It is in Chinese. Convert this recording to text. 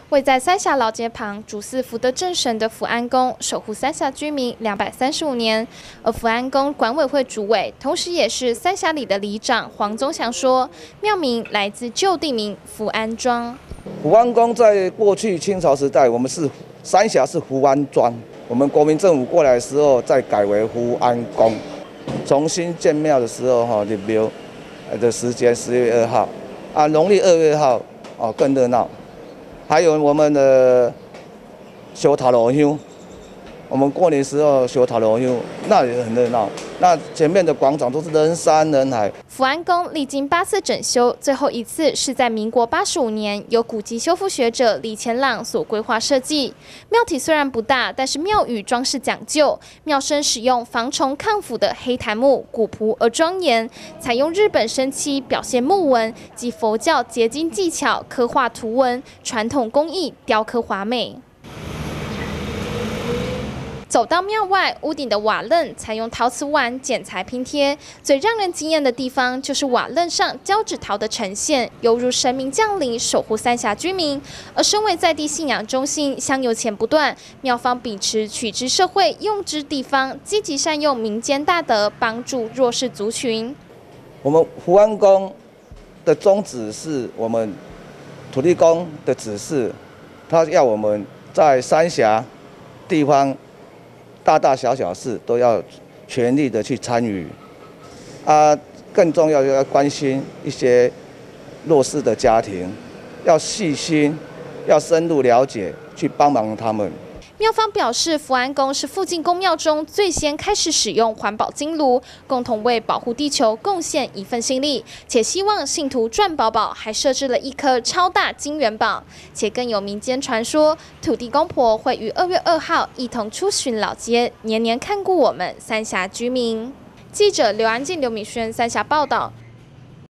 位在三峡老街旁，主祀福德正神的福安宫，守护三峡居民235年。而福安宫管委会主委，同时也是三峡里的里长黄宗祥说，庙名来自旧地名福安庄。 福安宫在过去清朝时代，我们是三峡是福安庄，我们国民政府过来的时候，再改为福安宫。重新建庙的时候，入庙的时间10月2号，农历2月号更热闹。还有我们的修塔罗香，我们过年时候修塔罗香，那也很热闹。那前面的广场都是人山人海。 福安宫历经8次整修，最后一次是在民国85年，由古迹修复学者李乾朗所规划设计。庙体虽然不大，但是庙宇装饰讲究，庙身使用防虫抗腐的黑檀木，古朴而庄严，采用日本生漆表现木纹及佛教结晶技巧刻画图文，传统工艺雕刻华美。走到庙外，屋顶的瓦楞采用陶瓷碗剪裁拼贴，最让人惊艳的地方就是瓦楞上胶纸陶的呈现，犹如神明降临，守护三峡居民。而身为在地信仰中心，香油钱不断，庙方秉持取之社会，用之地方，积极善用民间大德，帮助弱势族群。 我们福安宫的宗旨是我们土地公的指示，他要我们在三峡地方。大大小小事都要全力的去参与，更重要要关心一些弱势的家庭，要细心，要深入了解，去帮忙他们。 庙方表示，福安宫是附近宫庙中最先开始使用环保金炉，共同为保护地球贡献一份心力，且希望信徒赚饱饱，还设置了一颗超大金元宝，且更有民间传说，土地公婆会于2月2号一同出巡老街，年年看顾我们三峡居民。记者刘安静、刘敏轩三峡报道。